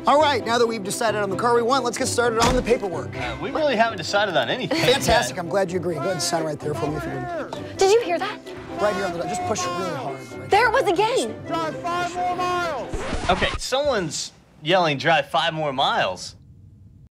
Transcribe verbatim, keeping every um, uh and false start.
All right, now that we've decided on the car we want, let's get started on the paperwork. Uh, we really haven't decided on anything. Fantastic, I'm glad you agree. Go ahead and sign right there for me if you would. Did you hear that? Right here on the, just push it really hard. Right there it was again. Drive five more miles. Okay, someone's yelling drive five more miles.